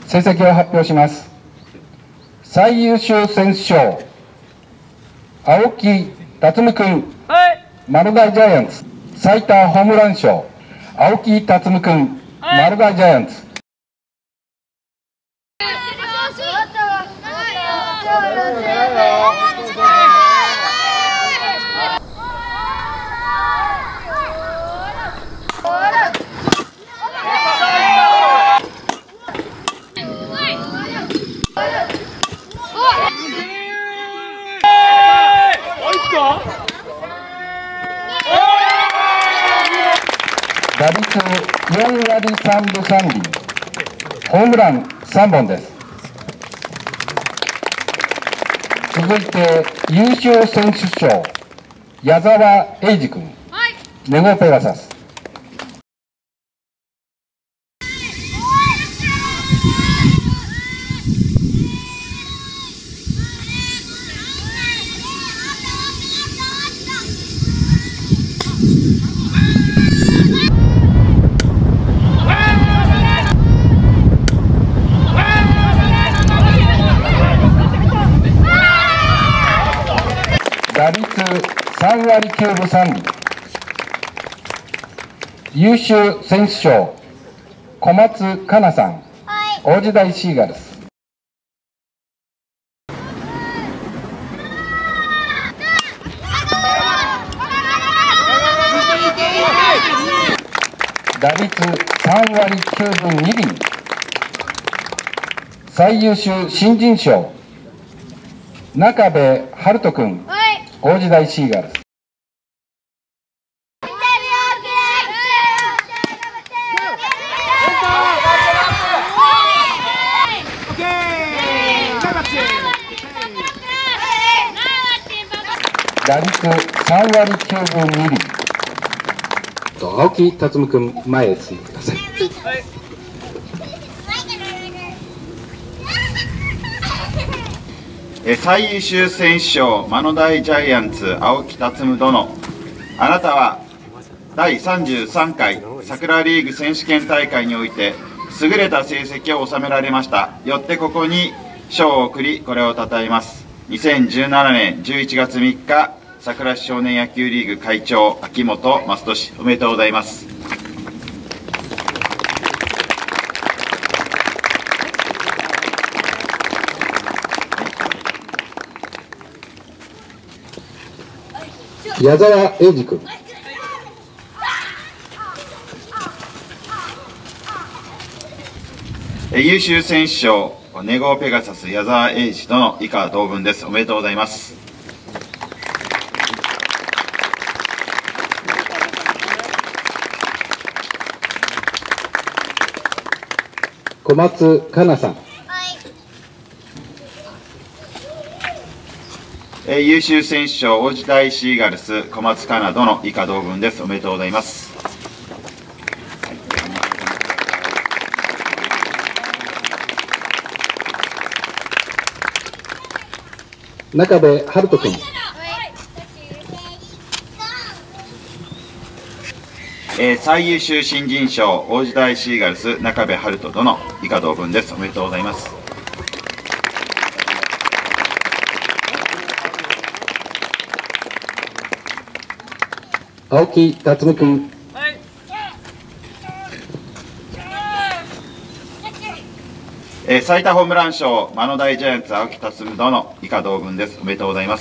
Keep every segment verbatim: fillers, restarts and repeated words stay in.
成績を発表します。最優秀選手賞、青木辰巳君、丸大ジャイアンツ。最多ホームラン賞、青木辰巳君、丸大ジャイアンツ。打率よんわりさんぶさんり、ホームランさんぼんです。続いて優秀選手賞、矢沢永嗣君、ネゴペガサス。打率さんわりきゅうぶさんり、優秀選手賞、小松香奈さん、王子大シーガルス。打率さんわりきゅうぶにり、最優秀新人賞、中部遥人君、王子大シーガルス。打率さんわりきゅうぶにり。青木辰巳君、前へ進んでください。 最優秀選手賞、マノダイジャイアンツ青木辰巳殿。あなたはだいさんじゅうさんかい桜リーグ選手権大会において優れた成績を収められました。よってここに賞を贈り、これをたたえます。にせんじゅうななねんじゅういちがつみっか、桜市少年野球リーグ会長秋元益俊、おめでとうございます。 矢沢永嗣君。 優秀選手賞、ネゴペガサス矢沢永嗣殿、以下同文です。おめでとうございます。 小松香奈さん。 優秀選手賞、王子大シーガルス小松香奈殿、以下同文です。おめでとうございます。 中部遥人君。 えー、最優秀新人賞、王子大シーガルス中部遥人殿、以下同文です。おめでとうございます。 青木辰巳君。 えー、最多ホームラン賞、マノダイジャイアンツ青木辰巳殿、以下同文です。おめでとうございます。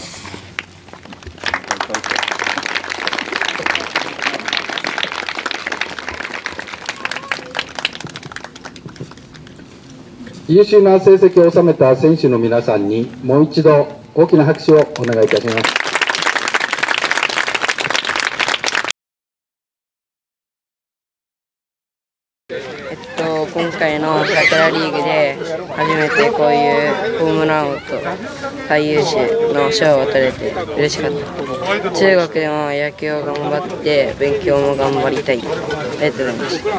優秀な成績を収めた選手の皆さんにもう一度大きな拍手をお願いいたします。 えっと、今回の桜リーグで初めてこういうホームラン王と最優秀の賞を取れて嬉しかった。中学でも野球を頑張って勉強も頑張りたい。ありがとうございました。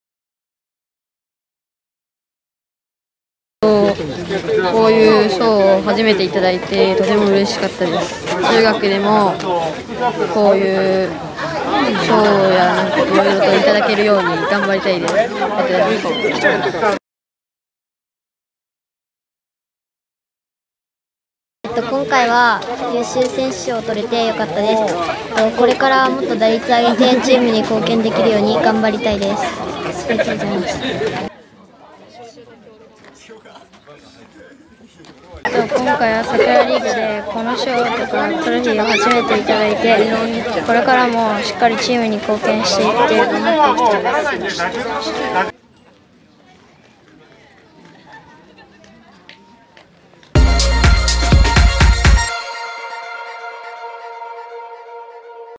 こういう賞を初めていただいてとても嬉しかったです。中学でもこういう賞やなんかいろいろといただけるように頑張りたいです。ありがとうございます。 と、今回は優秀選手賞を取れてよかったです。えっと、これからもっと打率上げてチームに貢献できるように頑張りたいです。ありがとうございました。今回は桜リーグでこの賞とかトロフィーを初めていただいて、これからもしっかりチームに貢献していって頑張っていきたいです。